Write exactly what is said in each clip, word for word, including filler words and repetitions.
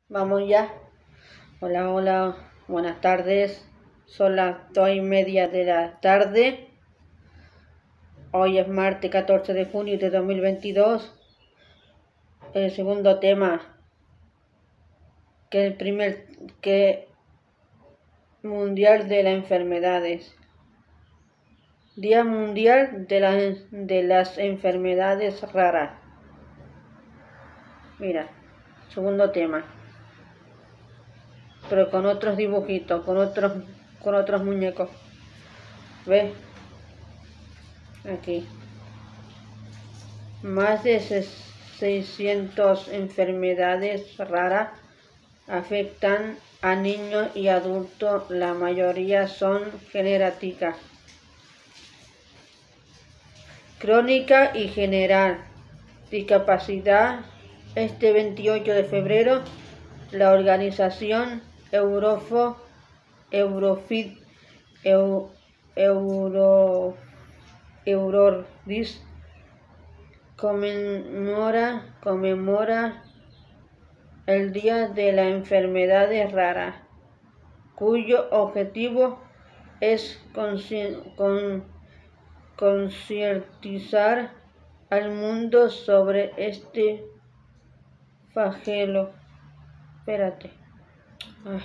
Vamos ya. Hola, hola, buenas tardes. Son las dos y media de la tarde. Hoy es martes catorce de junio de dos mil veintidós. El segundo tema, que el primer que mundial de las enfermedades. Día mundial de, la, de las enfermedades raras. Mira, segundo tema. Pero con otros dibujitos, con otros, con otros muñecos. ¿Ves? Aquí. Más de seiscientas enfermedades raras afectan a niños y adultos. La mayoría son genéticas, crónica y general. Discapacidad. Este veintiocho de febrero, la organización Eurofo, Eurofit, Eu, Euro, Eurodis conmemora, conmemora el Día de las Enfermedades Raras, cuyo objetivo es con, concientizar al mundo sobre este flagelo. Espérate. Ay,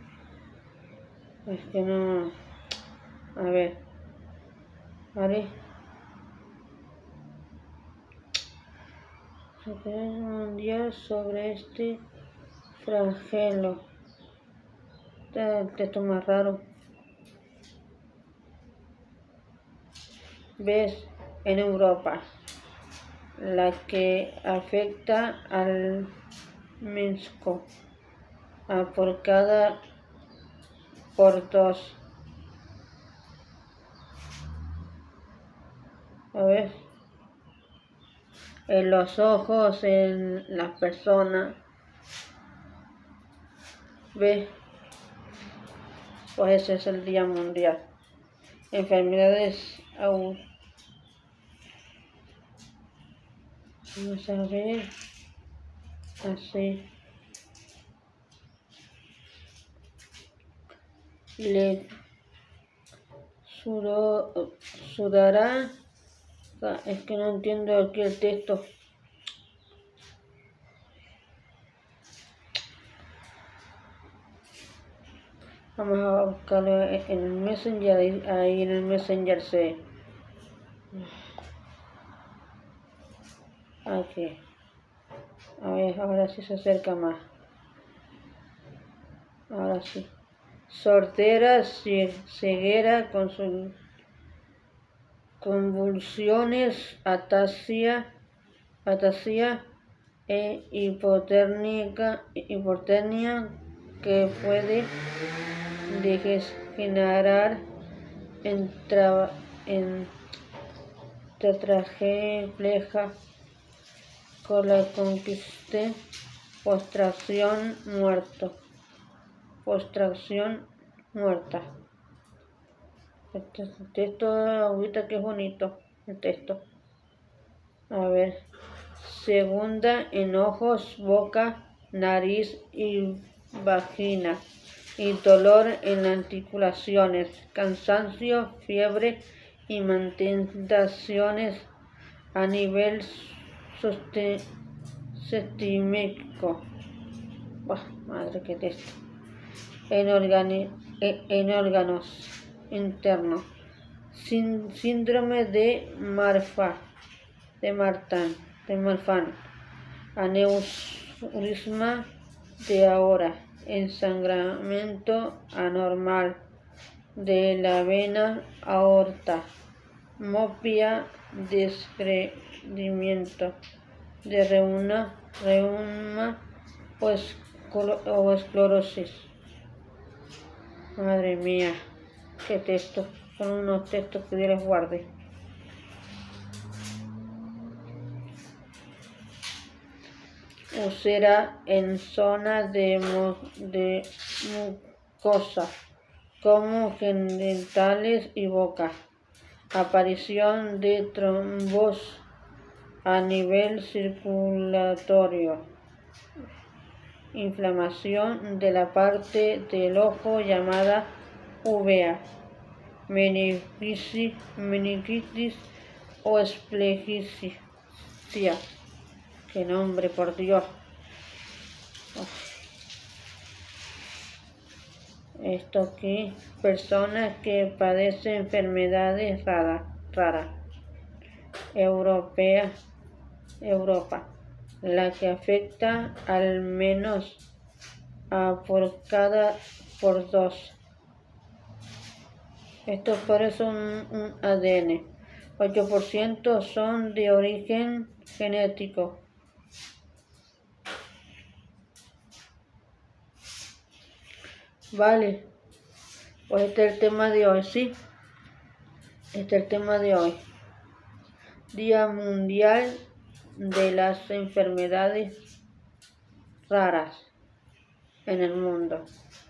es que no. A ver. Vale. Mundial sobre este flagelo. Este el texto más raro. ¿Ves? En Europa, la que afecta al México a por cada por dos. A ver, en los ojos, en las personas. ¿Ves? Pues ese es el Día Mundial. Enfermedades aún. Vamos a ver. Así. Le sudó, sudará. Es que no entiendo aquí el texto. Vamos a buscarlo en el Messenger. Ahí en el Messenger se. Aquí. A ver, ahora sí se acerca más. Ahora sí. Sordera, ceguera, con sus convulsiones, ataxia, ataxia e hipotermia, hipotermia que puede degenerar en, en tetraplegia con la conquista, postración, muerto. Postración muerta. Este texto, ahorita que es bonito el texto. A ver. Segunda, en ojos, boca, nariz y vagina. Y dolor en articulaciones, cansancio, fiebre y manifestaciones a nivel sistémico. Buah, madre que texto. En, organi en órganos internos. Sin síndrome de Marfan, de Marfan, de Marfan, aneurisma de aorta, ensangramiento anormal de la vena aorta, miopía, desprendimiento de reuma, reuma pues, o esclerosis. Madre mía, qué textos, son unos textos que Dios les guarde. Úlcera en zona de, de mucosa, como genitales y boca. Aparición de trombos a nivel circulatorio. inflamación de la parte del ojo llamada uvea, meningitis, meningitis o esplejisia. Qué nombre, por Dios. Esto aquí, personas que padecen enfermedades raras, raras, europeas, Europa, la que afecta al menos a por cada por dos. Estos pares son un A D N. ocho por ciento son de origen genético. Vale, pues este es el tema de hoy, ¿sí? Este es el tema de hoy. Día Mundial de las Enfermedades Raras en el mundo.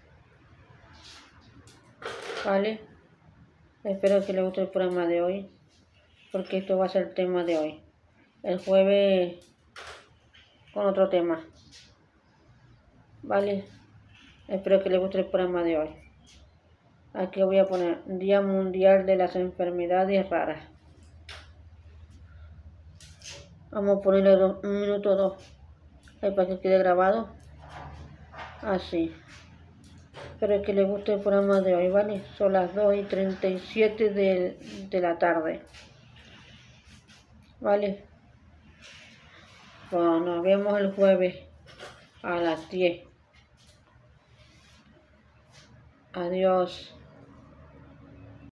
Vale, espero que les guste el programa de hoy, porque esto va a ser el tema de hoy. El jueves con otro tema. Vale, espero que les guste el programa de hoy. Aquí voy a poner Día Mundial de las Enfermedades Raras. Vamos a ponerle dos, un minuto o dos, ahí para que quede grabado. Así. Espero que les guste el programa de hoy, ¿vale? Son las dos y treinta y siete de, de la tarde. ¿Vale? Bueno, nos vemos el jueves a las diez. Adiós.